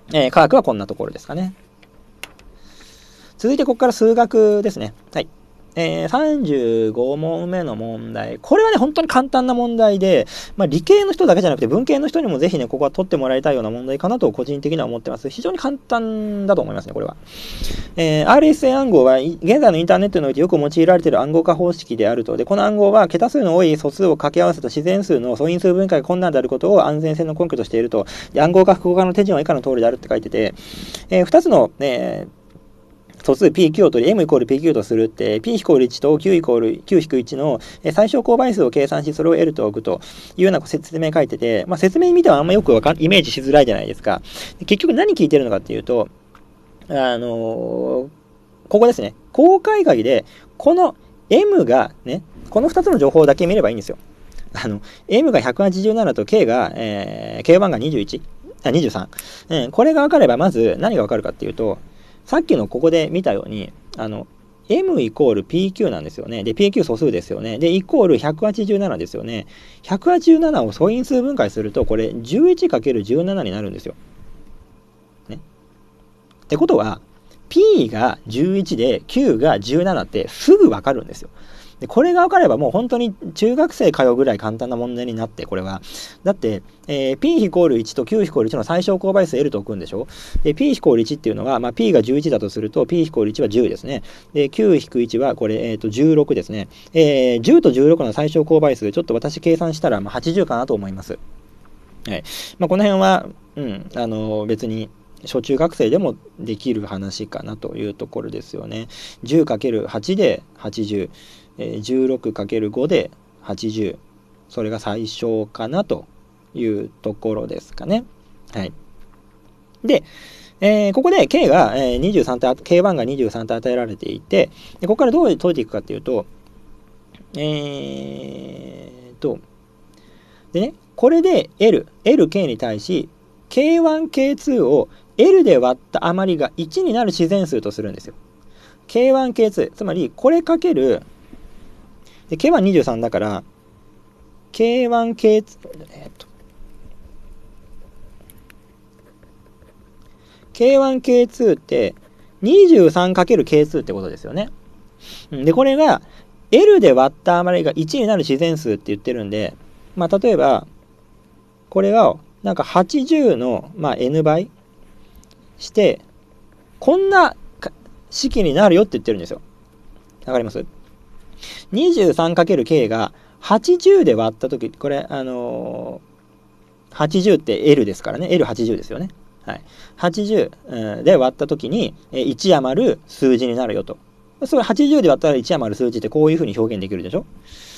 えー、科学はこんなところですかね。続いてここから数学ですね。はい。えー、さんじゅうご問目の問題。これはね、本当に簡単な問題で、まあ、理系の人だけじゃなくて文系の人にもぜひね、ここは取ってもらいたいような問題かなと個人的には思ってます。非常に簡単だと思いますね、これは。えー、アールエスエー 暗号は現在のインターネットにおいてよく用いられている暗号化方式であると。で、この暗号は桁数の多い素数を掛け合わせた自然数の素因数分解が困難であることを安全性の根拠としていると。で、暗号化複合化の手順は以下の通りであるって書いてて、えー、ふたつの、えー素数 P、Q を取り M イコール ピーキュー とするって、P イコールいちと Q イコール Q 引くいちの最小公倍数を計算し、それを L と置くというような説明書いてて、まあ、説明見てはあんまよくわかんイメージしづらいじゃないですか。結局何聞いてるのかっていうと、あのー、ここですね。公開鍵で、この M がね、このふたつの情報だけ見ればいいんですよ。あの、M がひゃくはちじゅうななと K が、えー、K 番がにじゅういち、あ、にじゅうさん。うん、これが分かれば、まず何が分かるかっていうと、さっきのここで見たように、あの、M イコール ピーキュー なんですよね。で、ピーキュー 素数ですよね。で、イコールひゃくはちじゅうななですよね。ひゃくはちじゅうななを素因数分解すると、これ じゅういちかけるじゅうなな になるんですよ。ね。ってことは、P がじゅういちで Q がじゅうななってすぐわかるんですよ。で、これが分かればもう本当に中学生通うぐらい簡単な問題になって、これは。だって、えー、P イコールいちと Q イコールいちの最小公倍数 L と置くんでしょ。で、P イコールいちっていうのは、まあ、P がじゅういちだとすると、P イコールいちはじゅうですね。で、Q 引くいちは、これ、えっと、じゅうろくですね。えー、じゅうとじゅうろくの最小公倍数、ちょっと私計算したら、まあ、はちじゅうかなと思います。はい。まあ、この辺は、うん、あのー、別に、小中学生でもできる話かなというところですよね。じゅうかけるはち ではちじゅう。えー、じゅうろくかけるご ではちじゅう。それが最小かなというところですかね。はい。で、えー、ここで K が、えー、にじゅうさんと、K 番がにじゅうさんと与えられていて、でここからどう解いていくかっていうと、えーと、でね、これで L、L、K に対し、ケーワン、ケーツー を L で割った余りがいちになる自然数とするんですよ。ケーワン、ケーツー。つまり、これかける、で、K はにじゅうさんだから、ケーワン、ケーツー、えー、っと、ケーワン、ケーツー って にじゅうさんかけるケーツー ってことですよね。で、これが L で割った余りがいちになる自然数って言ってるんで、まあ、例えば、これが、なんかはちじゅうの、まあ、N 倍して、こんな式になるよって言ってるんですよ。わかります？ にじゅうさんかけるケー がはちじゅうで割ったとき、これ、あのー、はちじゅうって L ですからね。エルはちじゅう ですよね。はい。はちじゅうで割ったときに、いち余る数字になるよと。それはちじゅうで割ったらいち余る数字ってこういうふうに表現できるでしょ？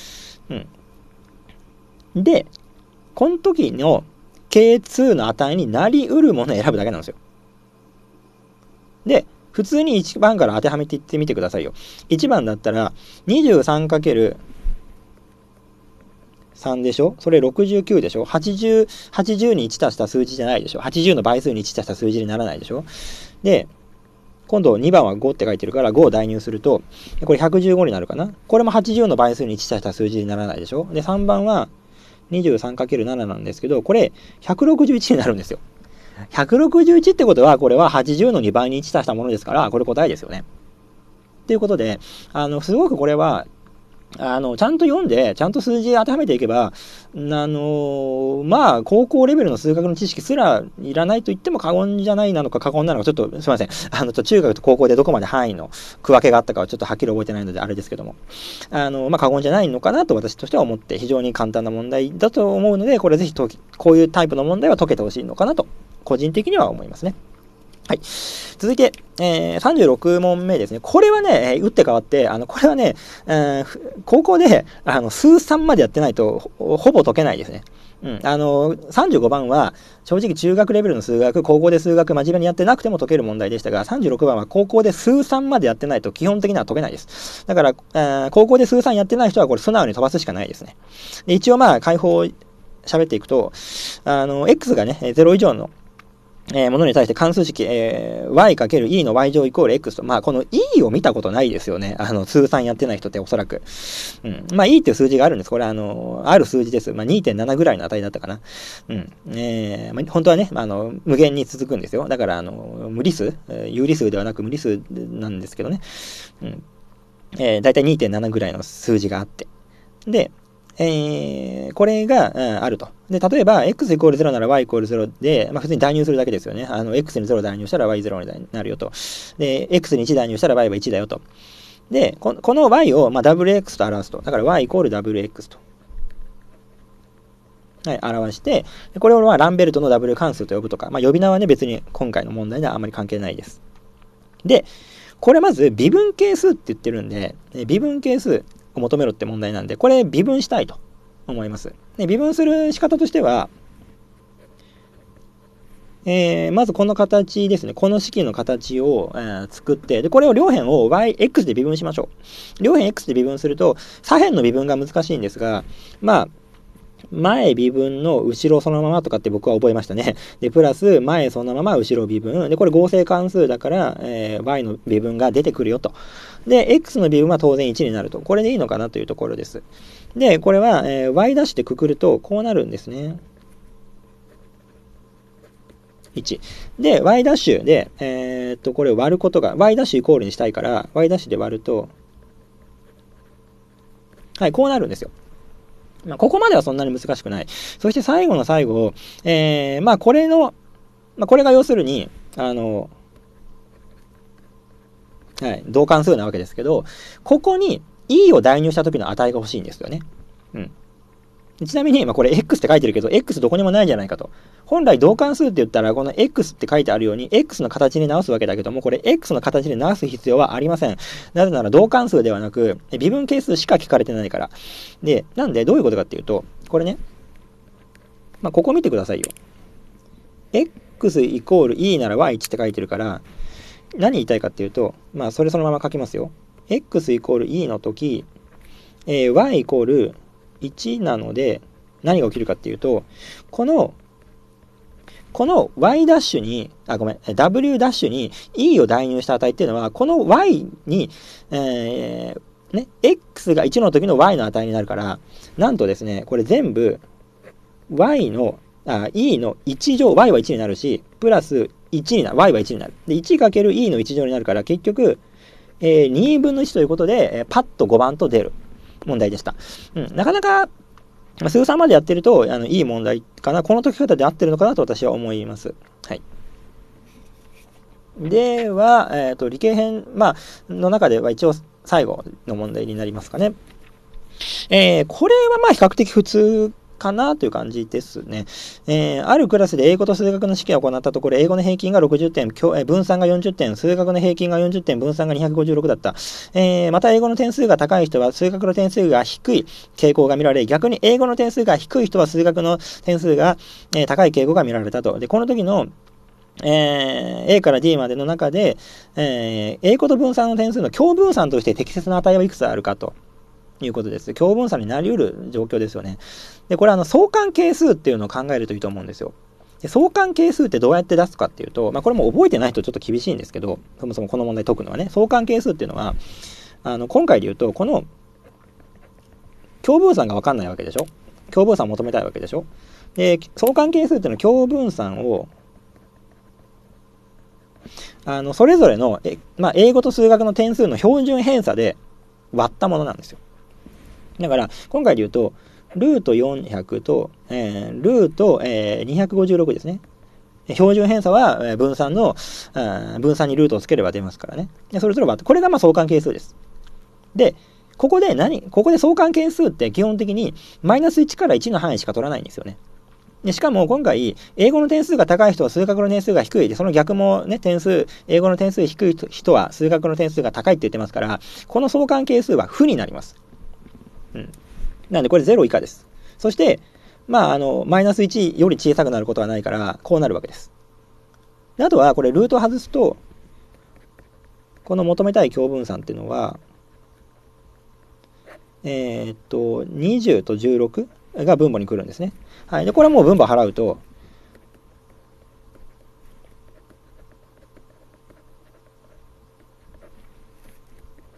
うん。で、この時の ケーツー の値になり得るものを選ぶだけなんですよ。で、普通にいちばんから当てはめていってみてくださいよ。いちばんだったら にじゅうさんかけるさん でしょ？それろくじゅうきゅうでしょ？ はちじゅう、はちじゅうにいち足した数字じゃないでしょ？ はちじゅう の倍数にいち足した数字にならないでしょ？で、今度にばんはごって書いてるからごを代入すると、これひゃくじゅうごになるかな？これもはちじゅうの倍数にいち足した数字にならないでしょ？で、さんばんは にじゅうさんかけるなな なんですけど、これひゃくろくじゅういちになるんですよ。ひゃくろくじゅういちってことは、これははちじゅうのにばいにいち足したものですから、これ答えですよね。ということで、あの、すごくこれは、あの、ちゃんと読んで、ちゃんと数字当てはめていけば、あの、まあ、高校レベルの数学の知識すらいらないと言っても過言じゃないなのか過言なのか、ちょっとすいません。あの、中学と高校でどこまで範囲の区分けがあったかはちょっとはっきり覚えてないのであれですけども、あの、まあ、過言じゃないのかなと私としては思って、非常に簡単な問題だと思うので、これぜひと、こういうタイプの問題は解けてほしいのかなと、個人的には思いますね。はい。続いて、えー、さんじゅうろく問目ですね。これはね、打って変わって、あの、これはね、えー、高校で、あの、数さんまでやってないとほ、ほぼ解けないですね。うん。あの、さんじゅうごばんは、正直中学レベルの数学、高校で数学真面目にやってなくても解ける問題でしたが、さんじゅうろくばんは高校で数さんまでやってないと基本的には解けないです。だから、えー、高校で数さんやってない人はこれ素直に飛ばすしかないですね。で、一応まあ、解放喋っていくと、あの、X がね、ゼロ以上のえー、ものに対して関数式、えー、y×e の y 乗イコール x と。まあ、この e を見たことないですよね。あの、通算やってない人っておそらく。うん。まあ、e っていう数字があるんです。これ、あの、ある数字です。まあ、にてんなな ぐらいの値だったかな。うん。えー、まあ、本当はね、あの、無限に続くんですよ。だから、あの、無理数、えー、有理数ではなく無理数なんですけどね。うん。えー、だいたい にてんなな ぐらいの数字があって。で、えー、これが、うん、あると。で、例えば、x イコールゼロなら y イコールゼロで、まあ、普通に代入するだけですよね。あの、x にゼロ代入したら y ゼロになるよと。で、x にいち代入したら y はいちだよと。で、ここの y を、まあ、ダブルエックス と表すと。だから y イコール ダブルエックス と。はい、表して、これをまあランベルトのダブル関数と呼ぶとか、まあ、呼び名はね、別に今回の問題ではあまり関係ないです。で、これまず微分係数って言ってるんで、微分係数を求めろって問題なんで、これ微分したいと思います。で、微分する仕方としては、えー、まずこの形ですね。この式の形を、えー、作って、で、これを両辺を yx で微分しましょう。両辺 x で微分すると、左辺の微分が難しいんですが、まあ、前微分の後ろそのままとかって僕は覚えましたね。で、プラス前そのまま後ろ微分。で、これ合成関数だから、えー、y の微分が出てくるよと。で、x の微分は当然いちになると。これでいいのかなというところです。で、これは、えー、y' でくくるとこうなるんですね。いち。で、y' で、えー、っと、これを割ることが、y' イコールにしたいから、y' で割ると、はい、こうなるんですよ。まあ、ここまではそんなに難しくない。そして最後の最後、えー、まあこれの、まあこれが要するに、あの、はい、同関数なわけですけど、ここに e を代入した時の値が欲しいんですよね。うん。ちなみに、まあこれ x って書いてるけど、x どこにもないじゃないかと。本来同関数って言ったら、この x って書いてあるように、x の形に直すわけだけども、これ x の形に直す必要はありません。なぜなら同関数ではなく、微分係数しか聞かれてないから。で、なんでどういうことかっていうと、これね、まあここ見てくださいよ。x イコール e なら y いちって書いてるから、何言いたいかっていうと、まあそれそのまま書きますよ。x イコール e の時、えー、y イコールいちなので、何が起きるかっていうと、この、この y' ダッシュに、あ、ごめん、w' ダッシュに e を代入した値っていうのは、この y に、えー、ね、x がいちの時の y の値になるから、なんとですね、これ全部 y の、あ、e のいち乗、y はいちになるし、プラスいちになる、y はいちになる。で、いちかける e のいち乗になるから、結局、えー、にぶんのいちということで、えー、パッとごばんと出る問題でした。うん、なかなか、数さんまでやってると、あの、いい問題かな。この解き方で合ってるのかなと私は思います。はい。では、えっ、ー、と、理系編、まあ、の中では一応最後の問題になりますかね。えー、これはまあ比較的普通かなという感じですね。えー、あるクラスで英語と数学の試験を行ったところ、英語の平均がろくじゅってん、分散がよんじゅってん、数学の平均がよんじゅってん、分散がにひゃくごじゅうろくだった。えー、また英語の点数が高い人は数学の点数が低い傾向が見られ、逆に英語の点数が低い人は数学の点数が、えー、高い傾向が見られたと。で、この時のえー、A から D までの中で、えー、英語と分散の点数の共分散として適切な値はいくつあるかと。いうことです。共分散になり得る状況ですよね。で、これあの相関係数っていうのを考えるといいと思うんですよ。で、相関係数ってどうやって出すかっていうと、まあこれも覚えてないとちょっと厳しいんですけど、そもそもこの問題解くのはね、相関係数っていうのは、あの、今回で言うと、この共分散がわかんないわけでしょ。共分散を求めたいわけでしょ。で、相関係数っていうのは共分散を、あの、それぞれの、えまあ、英語と数学の点数の標準偏差で割ったものなんですよ。だから、今回で言うと、ルートよんひゃくと、えー、ルート、えー、にひゃくごじゅうろくですね。標準偏差は、えー、分散の、分散にルートをつければ出ますからね。でそれぞれ割って、これがまあ相関係数です。で、ここで何ここで相関係数って基本的にマイナスいちからいちの範囲しか取らないんですよね。でしかも今回、英語の点数が高い人は数学の点数が低い。で、その逆もね、点数、英語の点数低い人は数学の点数が高いって言ってますから、この相関係数は負になります。うん。なんでこれゼロ以下です。そして、まあ、あの、マイナスいちより小さくなることはないから、こうなるわけです。であとは、これルートを外すと、この求めたい共分散っていうのは、えー、っと、にじゅうとじゅうろくが分母に来るんですね。はい。で、これはもう分母払うと、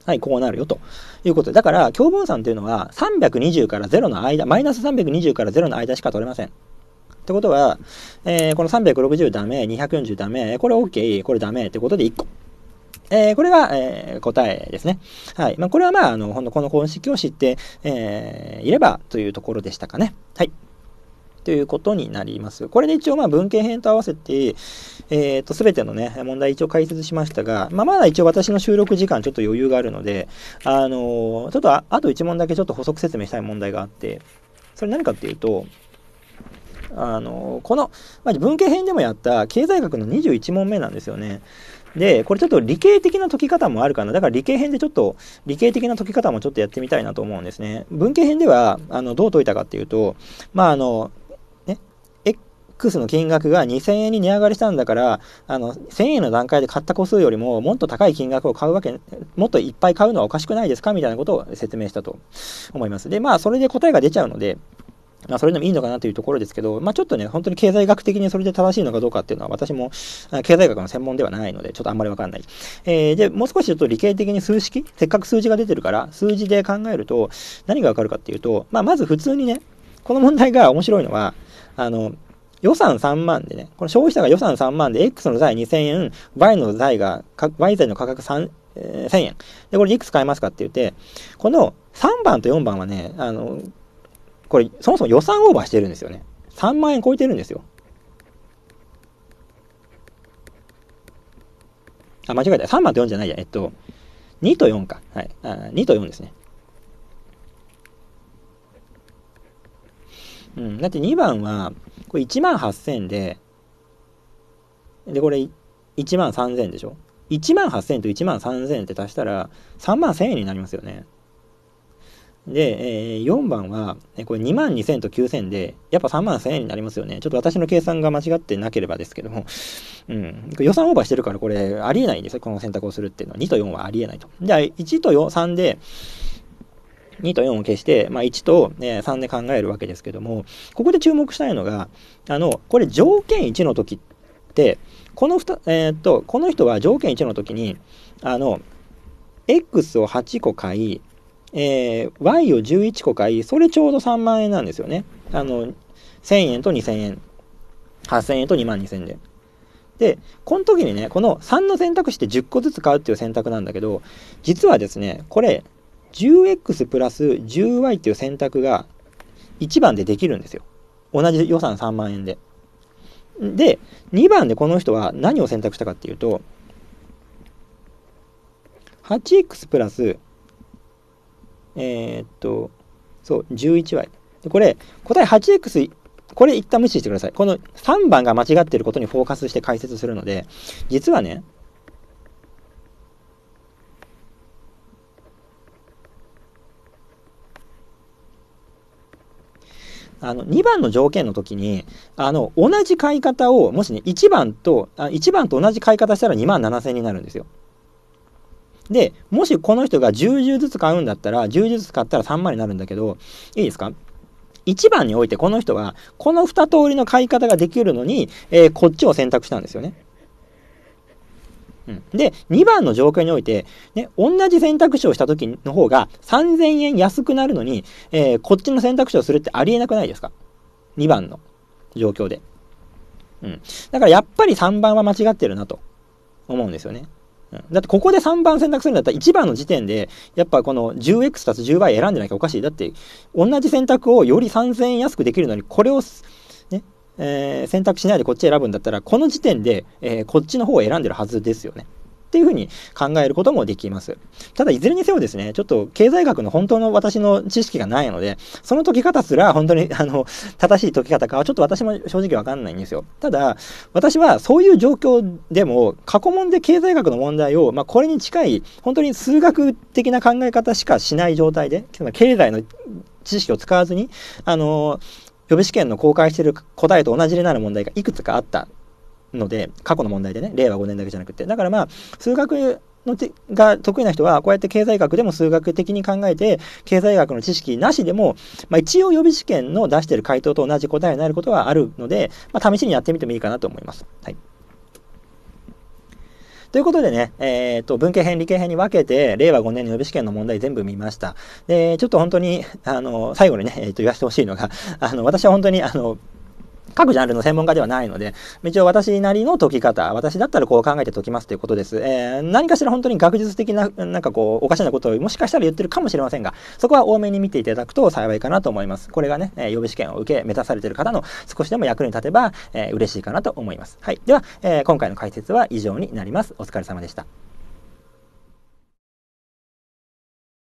はい、こうなるよということで。だから、共分散っていうのはさんびゃくにじゅうからゼロの間、マイナスさんびゃくにじゅうからゼロの間しか取れません。ってことは、えー、このさんびゃくろくじゅうダメ、にひゃくよんじゅうダメ、これ OK、これダメってことでいっこ。えー、これが、えー、答えですね。はい。まあ、これはまあ、あの、ほんとこの公式を知って、えー、いればというところでしたかね。はい。ということになります。これで一応まあ文系編と合わせて、えっと、すべてのね、問題一応解説しましたが、まあ、まだ一応私の収録時間ちょっと余裕があるので、あのー、ちょっとあ、あといち問だけちょっと補足説明したい問題があって、それ何かっていうと、あのー、この、まあ、文系編でもやった経済学のにじゅういち問目なんですよね。で、これちょっと理系的な解き方もあるかな。だから理系編でちょっと理系的な解き方もちょっとやってみたいなと思うんですね。文系編では、あの、どう解いたかっていうと、まあ、あの、X の金額がにせんえんに値上がりしたんだから、あの、せんえんの段階で買った個数よりももっと高い金額を買うわけ、もっといっぱい買うのはおかしくないですかみたいなことを説明したと思います。で、まあ、それで答えが出ちゃうので、まあ、それでもいいのかなというところですけど、まあ、ちょっとね、本当に経済学的にそれで正しいのかどうかっていうのは、私も経済学の専門ではないので、ちょっとあんまりわかんない。えー、で、もう少しちょっと理系的に数式、せっかく数字が出てるから、数字で考えると、何がわかるかっていうと、まあ、まず普通にね、この問題が面白いのは、あの、予算さんまんでね、この消費者が予算さんまんで、X の財にせんえん、Y の財が、Y 財の価格さん、えー、せんえん。で、これいくつ買えますかって言って、このさんばんとよんばんはね、あの、これ、そもそも予算オーバーしてるんですよね。さんまんえん超えてるんですよ。あ、間違えた。さんばんとよんじゃないや。えっと、にとよんか。はい。あ、にとよんですね。うん。だってにばんは、これいちまんはっせんで、で、これいちまんさんぜんでしょ ?いちまんはっせんといちまんさんぜんって足したらさんまんせんえんになりますよね。で、えー、よんばんは、これにまんにせんときゅうせんで、やっぱさんまんせんえんになりますよね。ちょっと私の計算が間違ってなければですけども、うん。予算オーバーしてるからこれありえないんですよ。この選択をするっていうのは。にとよんはありえないと。じゃあ、いちとさんで、にとよんを消して、まあ、いちとさんで考えるわけですけども、ここで注目したいのが、あの、これ条件いちの時って、この2、えー、っと、この人は条件いちの時に、あの、X をはちこ買い、えー、Y をじゅういっこ買い、それちょうどさんまんえんなんですよね。あの、せんえんとにせんえん、はっせんえんとにまんにせんで。で、この時にね、このさんの選択肢ってじゅっこずつ買うっていう選択なんだけど、実はですね、これ、じゅうエックス プラス じゅうワイ っていう選択がいちばんでできるんですよ。同じ予算さんまんえんで。で、にばんでこの人は何を選択したかっていうと、はちエックス プラス、えー、っと、そう、じゅういちワイ。でこれ、答え はちエックス、これ一旦無視してください。このさんばんが間違っていることにフォーカスして解説するので、実はね、あの、にばんの条件の時に、あの、同じ買い方を、もしね、いちばんと、あいちばんと同じ買い方したらにまんななせんになるんですよ。で、もしこの人がじゅうじゅうずつ買うんだったら、じゅうじゅうずつ買ったらさんまんになるんだけど、いいですか？ いち 番においてこの人は、このに通りの買い方ができるのに、えー、こっちを選択したんですよね。うん、で、にばんの条件において、ね、同じ選択肢をした時の方がさんぜんえん安くなるのに、えー、こっちの選択肢をするってありえなくないですか？ に 番の状況で。うん。だからやっぱりさんばんは間違ってるなと思うんですよね。うん、だってここでさんばん選択するんだったらいちばんの時点でやっぱこの じゅうエックス たす じゅうワイ 選んでなきゃおかしい。だって同じ選択をよりさんぜんえん安くできるのにこれを、ねえー、選択しないでこっち選ぶんだったらこの時点で、えー、こっちの方を選んでるはずですよね。っていうふうに考えることもできます。ただいずれにせよですね、ちょっと経済学の本当の私の知識がないので、その解き方すら本当にあの正しい解き方かはちょっと私も正直わかんないんですよ。ただ私はそういう状況でも過去問で経済学の問題を、まあ、これに近い本当に数学的な考え方しかしない状態で、経済の知識を使わずにあの予備試験の公開している答えと同じになる問題がいくつかあったので、過去の問題でね、れいわごねんだけじゃなくて、だからまあ数学のてが得意な人はこうやって経済学でも数学的に考えて経済学の知識なしでも、まあ、一応予備試験の出している回答と同じ答えになることはあるので、まあ、試しにやってみてもいいかなと思います。はい。 ということでね、えっと、文系編、理系編に分けて、れいわごねんの予備試験の問題全部見ました。で、ちょっと本当に、あの、最後にね、えっと、言わせてほしいのが、あの、私は本当に、あの、各ジャンルの専門家ではないので、一応私なりの解き方、私だったらこう考えて解きますということです。えー、何かしら本当に学術的な、なんかこう、おかしなことをもしかしたら言ってるかもしれませんが、そこは多めに見ていただくと幸いかなと思います。これがね、予備試験を受け、目指されている方の少しでも役に立てば、えー、嬉しいかなと思います。はい。では、えー、今回の解説は以上になります。お疲れ様でした。